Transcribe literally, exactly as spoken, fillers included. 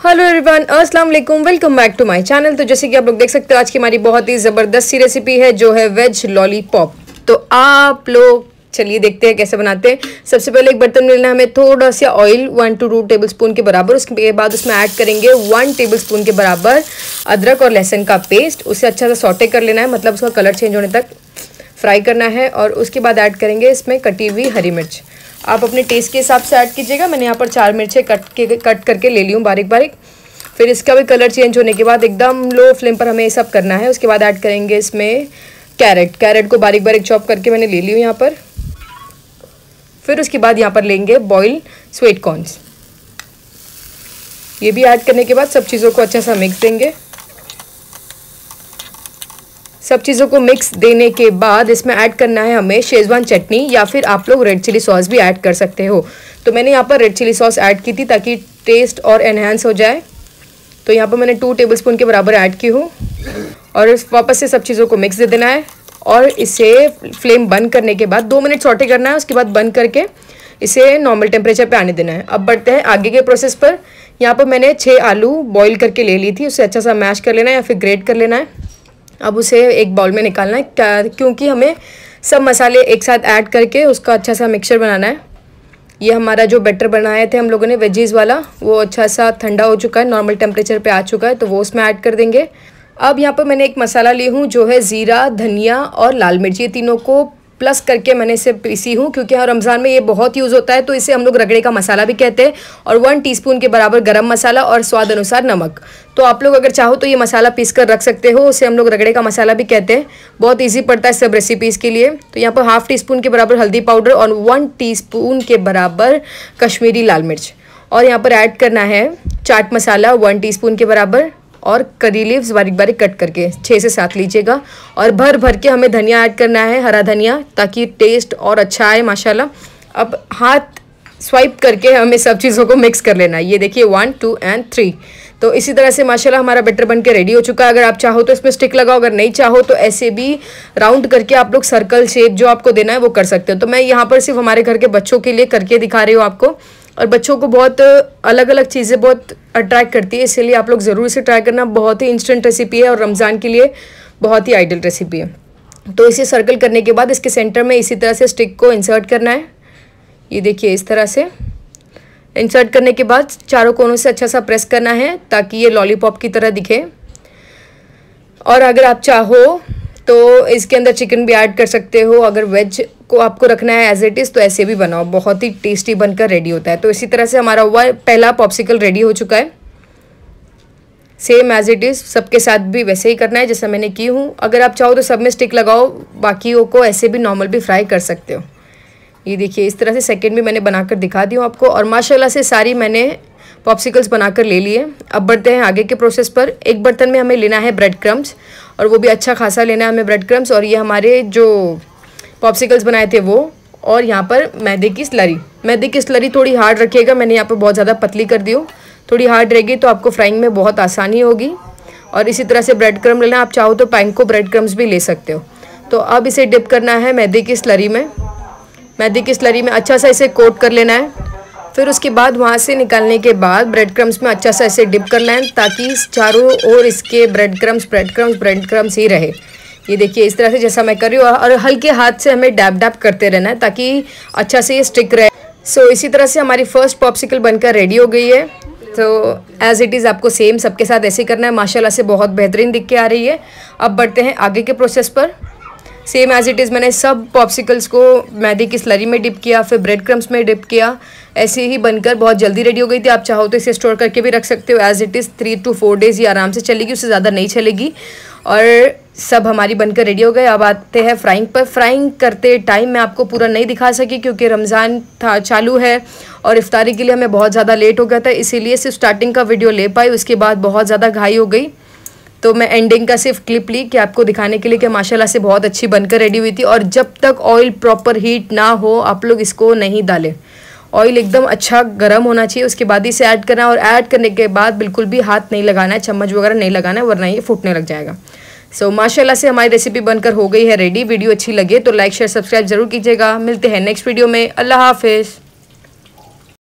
Hello everyone, अस्सलाम वालेकुम, welcome back to my channel. तो जैसे कि आप लोग देख सकते हो आज की हमारी बहुत ही ज़बरदस्त सी रेसिपी है जो है वेज लॉलीपॉप। तो आप लोग चलिए देखते हैं कैसे बनाते हैं। सबसे पहले एक बर्तन में लेना है हमें थोड़ा सा oil, one to two tablespoon के बराबर। उसके बाद उसमें ऐड करेंगे वन टेबल स्पून के बराबर अदरक और लहसुन का पेस्ट। उसे अच्छा सा सौटे कर लेना है, मतलब उसका कलर चेंज होने तक फ्राई करना है। और उसके बाद ऐड करेंगे इसमें कटी हुई हरी मिर्च। आप अपने टेस्ट के हिसाब से ऐड कीजिएगा। मैंने यहाँ पर चार मिर्चें कट के कट करके ले ली हूँ बारीक बारीक। फिर इसका भी कलर चेंज होने के बाद एकदम लो फ्लेम पर हमें ये सब करना है। उसके बाद ऐड करेंगे इसमें कैरेट। कैरेट को बारीक बारीक चॉप करके मैंने ले ली हूँ यहाँ पर। फिर उसके बाद यहाँ पर लेंगे बॉइल्ड स्वीट कॉर्न्स। ये भी ऐड करने के बाद सब चीज़ों को अच्छा सा मिक्स देंगे। सब चीज़ों को मिक्स देने के बाद इसमें ऐड करना है हमें शेजवान चटनी, या फिर आप लोग रेड चिली सॉस भी ऐड कर सकते हो। तो मैंने यहाँ पर रेड चिली सॉस ऐड की थी ताकि टेस्ट और एनहांस हो जाए। तो यहाँ पर मैंने टू टेबलस्पून के बराबर ऐड की हूँ। और वापस से सब चीज़ों को मिक्स दे देना है और इसे फ्लेम बंद करने के बाद दो मिनट सौटे करना है। उसके बाद बंद करके इसे नॉर्मल टेम्परेचर पे आने देना है। अब बढ़ते हैं आगे के प्रोसेस पर। यहाँ पर मैंने छः आलू बॉईल करके ले ली थी, उसे अच्छा सा मैश कर लेना है या फिर ग्रेट कर लेना है। अब उसे एक बाउल में निकालना है क्योंकि हमें सब मसाले एक साथ ऐड करके उसका अच्छा सा मिक्सचर बनाना है। ये हमारा जो बैटर बनाए थे हम लोगों ने वेजीज वाला, वो अच्छा सा ठंडा हो चुका है, नॉर्मल टेम्परेचर पे आ चुका है, तो वो उसमें ऐड कर देंगे। अब यहाँ पर मैंने एक मसाला ली हूँ जो है ज़ीरा, धनिया और लाल मिर्च। ये तीनों को प्लस करके मैंने इसे पीसी हूँ क्योंकि हर रमज़ान में ये बहुत यूज़ होता है, तो इसे हम लोग रगड़े का मसाला भी कहते हैं। और वन टीस्पून के बराबर गरम मसाला और स्वाद अनुसार नमक। तो आप लोग अगर चाहो तो ये मसाला पीस कर रख सकते हो, उसे हम लोग रगड़े का मसाला भी कहते हैं। बहुत ईजी पड़ता है सब रेसिपीज़ के लिए। तो यहाँ पर हाफ़ टी स्पून के बराबर हल्दी पाउडर और वन टीस्पून के बराबर कश्मीरी लाल मिर्च। और यहाँ पर ऐड करना है चाट मसाला वन टीस्पून के बराबर और करी लीव्स बारीक बारीक कट करके छः से सात लीजिएगा। और भर भर के हमें धनिया ऐड करना है, हरा धनिया, ताकि टेस्ट और अच्छा आए माशाल्लाह। अब हाथ स्वाइप करके हमें सब चीज़ों को मिक्स कर लेना है। ये देखिए वन टू एंड थ्री। तो इसी तरह से माशाल्लाह हमारा बैटर बन के रेडी हो चुका है। अगर आप चाहो तो इसमें स्टिक लगाओ, अगर नहीं चाहो तो ऐसे भी राउंड करके आप लोग सर्कल शेप जो आपको देना है वो कर सकते हो। तो मैं यहाँ पर सिर्फ हमारे घर के बच्चों के लिए करके दिखा रही हूँ आपको। और बच्चों को बहुत अलग अलग चीज़ें बहुत अट्रैक्ट करती है, इसीलिए आप लोग ज़रूर से ट्राई करना। बहुत ही इंस्टेंट रेसिपी है और रमज़ान के लिए बहुत ही आइडियल रेसिपी है। तो इसे सर्कल करने के बाद इसके सेंटर में इसी तरह से स्टिक को इंसर्ट करना है। ये देखिए इस तरह से इंसर्ट करने के बाद चारों कोनों से अच्छा सा प्रेस करना है ताकि ये लॉलीपॉप की तरह दिखे। और अगर आप चाहो तो इसके अंदर चिकन भी ऐड कर सकते हो। अगर वेज को आपको रखना है एज इट इज़ तो ऐसे भी बनाओ, बहुत ही टेस्टी बनकर रेडी होता है। तो इसी तरह से हमारा हुआ पहला पॉप्सिकल रेडी हो चुका है। सेम एज इट इज़ सबके साथ भी वैसे ही करना है जैसा मैंने की हूँ। अगर आप चाहो तो सब में स्टिक लगाओ, बाकियों को ऐसे भी नॉर्मल भी फ्राई कर सकते हो। ये देखिए इस तरह से सेकेंड भी मैंने बनाकर दिखा दी हूँ आपको। और माशाल्लाह से सारी मैंने पॉप्सिकल्स बनाकर ले लिए। अब बढ़ते हैं आगे के प्रोसेस पर। एक बर्तन में हमें लेना है ब्रेड क्रम्स, और वो भी अच्छा खासा लेना है हमें ब्रेड क्रम्स। और ये हमारे जो पॉप्सिकल्स बनाए थे वो, और यहाँ पर मैदे की स्लरी। मैदे की स्लरी थोड़ी हार्ड रखिएगा, मैंने यहाँ पर बहुत ज़्यादा पतली कर दी हूँ। थोड़ी हार्ड रहेगी तो आपको फ्राइंग में बहुत आसानी होगी। और इसी तरह से ब्रेड क्रम्स लेना, आप चाहो तो पैन को ब्रेड क्रम्स भी ले सकते हो। तो अब इसे डिप करना है मैदे की स्लरी में। मैदे की स्लरी में अच्छा सा इसे कोट कर लेना है। फिर उसके बाद वहाँ से निकालने के बाद ब्रेड क्रम्स में अच्छा सा इसे डिप करना है ताकि चारों ओर इसके bread crumbs bread crumbs bread crumbs ही रहे। ये देखिए इस तरह से जैसा मैं कर रही हूँ, और हल्के हाथ से हमें डैप डैप करते रहना है ताकि अच्छा से ये स्टिक रहे। सो so, इसी तरह से हमारी फर्स्ट पॉप्सिकल बनकर रेडी हो गई है। तो एज़ इट इज़ आपको सेम सबके साथ ऐसे ही करना है। माशाल्लाह से बहुत बेहतरीन दिख के आ रही है। अब बढ़ते हैं आगे के प्रोसेस पर। सेम एज इट इज़ मैंने सब पॉप्सिकल्स को मैदे की स्लरी में डिप किया, फिर ब्रेड क्रम्स में डिप किया। ऐसे ही बनकर बहुत जल्दी रेडी हो गई थी। आप चाहो तो इसे स्टोर करके भी रख सकते हो as it is. Three to four days ये आराम से चलेगी, उससे ज़्यादा नहीं चलेगी। और सब हमारी बनकर रेडी हो गए। अब आते हैं फ्राइंग पर। फ्राइंग करते टाइम मैं आपको पूरा नहीं दिखा सकी क्योंकि रमज़ान था चालू है और इफ्तारी के लिए हमें बहुत ज़्यादा लेट हो गया था, इसीलिए सिर्फ स्टार्टिंग का वीडियो ले पाई। उसके बाद बहुत ज़्यादा घाई हो गई, तो मैं एंडिंग का सिर्फ क्लिप ली कि आपको दिखाने के लिए कि माशाल्लाह से बहुत अच्छी बनकर रेडी हुई थी। और जब तक ऑयल प्रॉपर हीट ना हो आप लोग इसको नहीं डालें। ऑयल एकदम अच्छा गर्म होना चाहिए, उसके बाद ही इसे ऐड करना है। और ऐड करने के बाद बिल्कुल भी हाथ नहीं लगाना है, चम्मच वगैरह नहीं लगाना है, वरना ये फूटने लग जाएगा। सो so, माशाल्लाह से हमारी रेसिपी बनकर हो गई है रेडी। वीडियो अच्छी लगे तो लाइक शेयर सब्सक्राइब जरूर कीजिएगा। मिलते हैं नेक्स्ट वीडियो में। अल्लाह हाफिज़।